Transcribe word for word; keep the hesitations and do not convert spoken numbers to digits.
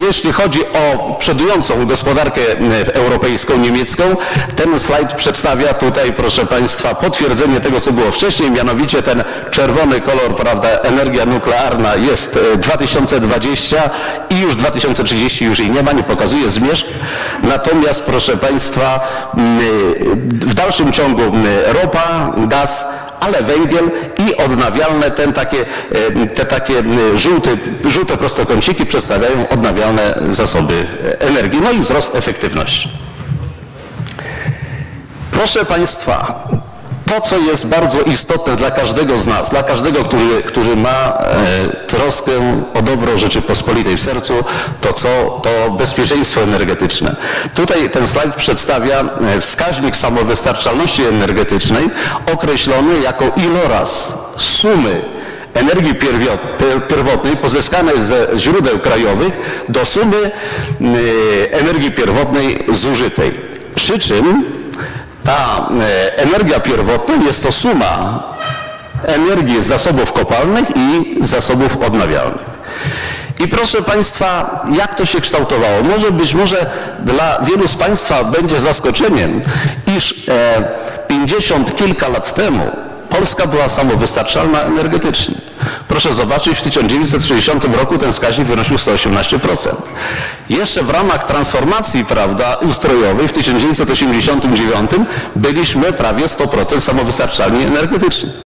jeśli chodzi o przodującą gospodarkę europejską, niemiecką, ten slajd przedstawia tutaj, proszę Państwa, potwierdzenie tego, co było wcześniej, mianowicie ten czerwony kolor, prawda, energia nuklearna jest dwa tysiące dwadzieścia i już dwa tysiące trzydzieści już jej nie ma, nie pokazuje zmierzch. Natomiast, proszę Państwa, w dalszym ciągu ropa, gaz, ale węgiel i odnawialne, ten takie, te takie żółte, żółte prostokąciki przedstawiają odnawialne zasoby energii, no i wzrost efektywności. Proszę Państwa, to, co jest bardzo istotne dla każdego z nas, dla każdego, który, który ma e, troskę o dobro Rzeczypospolitej w sercu, to co? To bezpieczeństwo energetyczne. Tutaj ten slajd przedstawia wskaźnik samowystarczalności energetycznej określony jako iloraz sumy energii pierwotnej pozyskanej ze źródeł krajowych do sumy energii pierwotnej zużytej. Przy czym ta energia pierwotna jest to suma energii z zasobów kopalnych i zasobów odnawialnych. I proszę Państwa, jak to się kształtowało? Może być może dla wielu z Państwa będzie zaskoczeniem, iż pięćdziesiąt kilka lat temu Polska była samowystarczalna energetycznie. Proszę zobaczyć, w tysiąc dziewięćset sześćdziesiątym roku ten wskaźnik wynosił sto osiemnaście procent. Jeszcze w ramach transformacji, prawda, ustrojowej w tysiąc dziewięćset osiemdziesiątym dziewiątym byliśmy prawie sto procent samowystarczalni energetycznie.